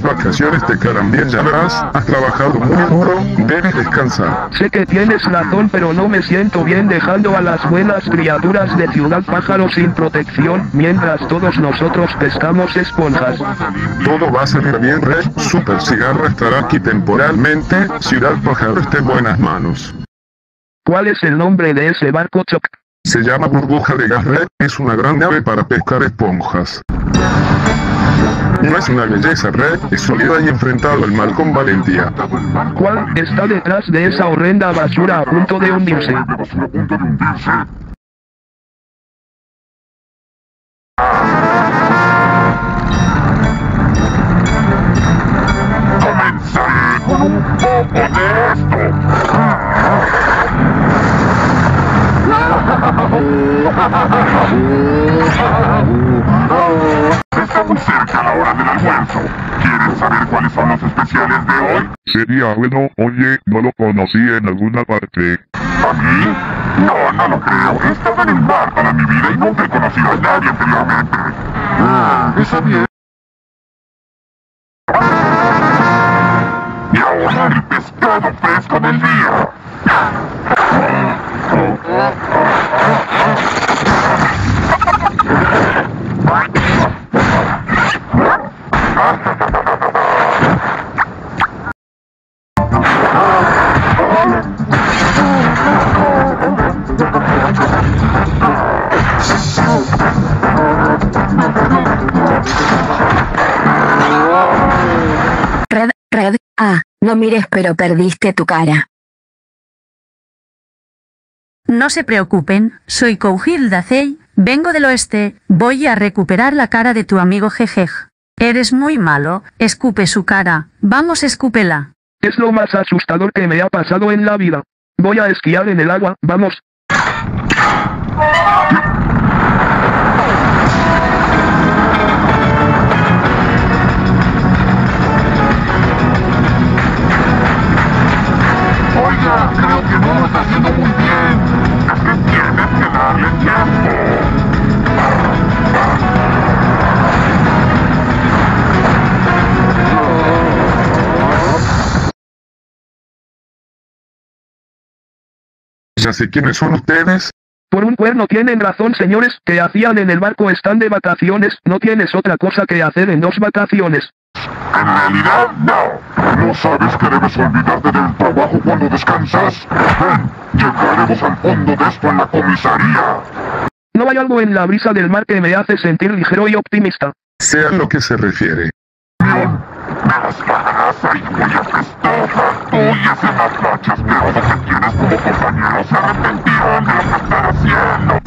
vacaciones te quedarán bien, ya verás. Has trabajado muy duro, debes descansar. Sé que tienes razón, pero no me siento bien dejando a las buenas criaturas de Ciudad Pájaro sin protección, mientras todos nosotros pescamos esponjas. Todo va a salir bien, Red. Super Cigarra estará aquí temporalmente. Ciudad Pájaro está en buenas manos. ¿Cuál es el nombre de ese barco, Choc? Se llama Burbuja de Gas Red. Es una gran nave para pescar esponjas. No es una belleza, Red, es sólida y enfrentado al mal con valentía. ¿Cuál está detrás de esa horrenda basura a punto de hundirse? Comenzaré con un poco de esto. Está muy cerca la hora del almuerzo. ¿Quieres saber cuáles son los especiales de hoy? Sería bueno, oye, no lo conocí en alguna parte. ¿A mí? No lo creo. He estado en el mar toda mi vida y nunca he conocido a nadie anteriormente. Está bien. Y ahora el pescado fresco del día. Red, no mires, pero perdiste tu cara. No se preocupen, soy Couhilda Zey, vengo del oeste, voy a recuperar la cara de tu amigo Jejej. Eres muy malo, escupe su cara, vamos, escúpela. Es lo más asustador que me ha pasado en la vida. Voy a esquiar en el agua, vamos. Oiga, creo que no lo está haciendo muy bien. Es que tienes que darle tiempo. Ya sé quiénes son ustedes. Por un cuerno tienen razón, señores, ¿qué hacían en el barco? Están de vacaciones, no tienes otra cosa que hacer en 2 vacaciones. En realidad, no. ¿No sabes que debes olvidarte del trabajo cuando descansas? Ven, llegaremos al fondo de esto en la comisaría. ¿No hay algo en la brisa del mar que me hace sentir ligero y optimista? Sea a lo que se refiere. Bien, me las pagarás ahí muy apestosa. Tú y ese mapache asqueroso que tienes como compañero se arrepentirán de lo que están haciendo.